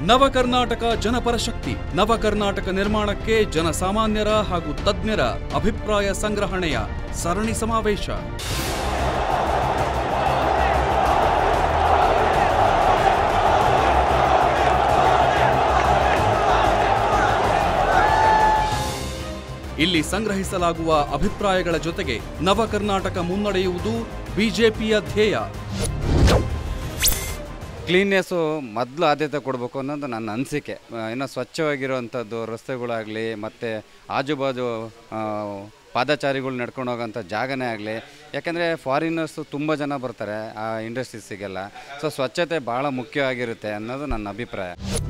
ನವಕರ್ನಾಟಕ ಜನಪರ ಶಕ್ತಿ. ನವಕರ್ನಾಟಕ ನಿರ್ಮಾಣಕ್ಕೆ ಜನಸಾಮಾನ್ಯರ ಹಾಗೂ ತಜ್ಞರ ಅಭಿಪ್ರಾಯ ಸಂಗ್ರಹಣೆಯ ಸರಣಿ ಸಮಾವೇಶ. ಇಲ್ಲಿ ಸಂಗ್ರಹಿಸಲಾಗುವ ಅಭಿಪ್ರಾಯಗಳ ಜೊತೆಗೆ ನವಕರ್ನಾಟಕ ಮುನ್ನಡೆಯುವುದು ಬಿಜೆಪಿಯ ಧ್ಯೇಯ. ಕ್ಲೀನ್ನೆಸ್ಸು ಮೊದಲು ಆದ್ಯತೆ ಕೊಡಬೇಕು ಅನ್ನೋದು ನನ್ನ ಅನಿಸಿಕೆ. ಇನ್ನು ಸ್ವಚ್ಛವಾಗಿರುವಂಥದ್ದು ರಸ್ತೆಗಳಾಗಲಿ ಮತ್ತು ಆಜುಬಾಜು ಪಾದಚಾರಿಗಳು ನಡ್ಕೊಂಡು ಹೋಗೋಂಥ ಜಾಗನೇ ಆಗಲಿ. ಯಾಕೆಂದರೆ ಫಾರಿನರ್ಸು ತುಂಬ ಜನ ಬರ್ತಾರೆ ಆ ಇಂಡಸ್ಟ್ರೀಸಿಗೆಲ್ಲ. ಸೊ ಸ್ವಚ್ಛತೆ ಭಾಳ ಮುಖ್ಯವಾಗಿರುತ್ತೆ ಅನ್ನೋದು ನನ್ನ ಅಭಿಪ್ರಾಯ.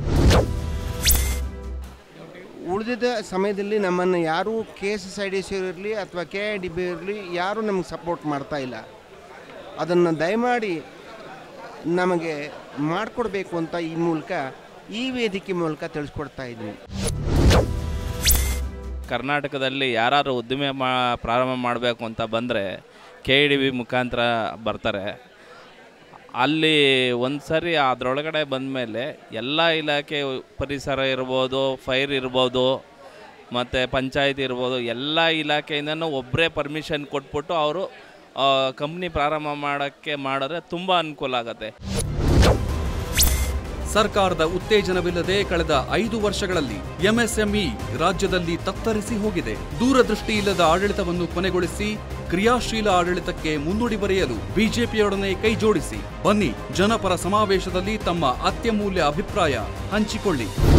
ಉಳಿದಿದ್ದ ಸಮಯದಲ್ಲಿ ನಮ್ಮನ್ನು ಯಾರೂ KSSIDC ಇರಲಿ ಅಥವಾ KIDB ಇರಲಿ ಯಾರೂ ನಮಗೆ ಸಪೋರ್ಟ್ ಮಾಡ್ತಾ ಇಲ್ಲ. ಅದನ್ನು ದಯಮಾಡಿ ನಮಗೆ ಮಾಡಿಕೊಡ್ಬೇಕು ಅಂತ ಈ ಮೂಲಕ ಈ ವೇದಿಕೆ ಮೂಲಕ ತಿಳಿಸ್ಕೊಡ್ತಾ ಇದ್ದೀನಿ. ಕರ್ನಾಟಕದಲ್ಲಿ ಯಾರು ಉದ್ದಿಮೆ ಪ್ರಾರಂಭ ಮಾಡಬೇಕು ಅಂತ ಬಂದರೆ KIDB ಮುಖಾಂತರ ಬರ್ತಾರೆ. ಅಲ್ಲಿ ಒಂದು ಸರಿ ಅದರೊಳಗಡೆ ಬಂದಮೇಲೆ ಎಲ್ಲ ಇಲಾಖೆ, ಪರಿಸರ ಇರ್ಬೋದು, ಫೈರ್ ಇರ್ಬೋದು, ಮತ್ತು ಪಂಚಾಯತ್ ಇರ್ಬೋದು, ಎಲ್ಲ ಇಲಾಖೆಯಿಂದನೂ ಒಬ್ಬರೇ ಪರ್ಮಿಷನ್ ಕೊಟ್ಬಿಟ್ಟು ಅವರು ಕಂಪ್ನಿ ಪ್ರಾರಂಭ ಮಾಡಿದ್ರೆ ತುಂಬ ಅನುಕೂಲ ಆಗುತ್ತೆ. ಸರ್ಕಾರದ ಉತ್ತೇಜನವಿಲ್ಲದೆ ಕಳೆದ 5 ವರ್ಷಗಳಲ್ಲಿ MSME ರಾಜ್ಯದಲ್ಲಿ ತತ್ತರಿಸಿ ಹೋಗಿದೆ. ದೂರದೃಷ್ಟಿ ಇಲ್ಲದ ಆಡಳಿತವನ್ನು ಕೊನೆಗೊಳಿಸಿ ಕ್ರಿಯಾಶೀಲ ಆಡಳಿತಕ್ಕೆ ಮುನ್ನುಡಿ ಬರೆಯಲು ಬಿಜೆಪಿಯೊಡನೆ ಕೈ ಜೋಡಿಸಿ. ಬನ್ನಿ, ಜನಪರ ಸಮಾವೇಶದಲ್ಲಿ ತಮ್ಮ ಅತ್ಯಮೂಲ್ಯ ಅಭಿಪ್ರಾಯ ಹಂಚಿಕೊಳ್ಳಿ.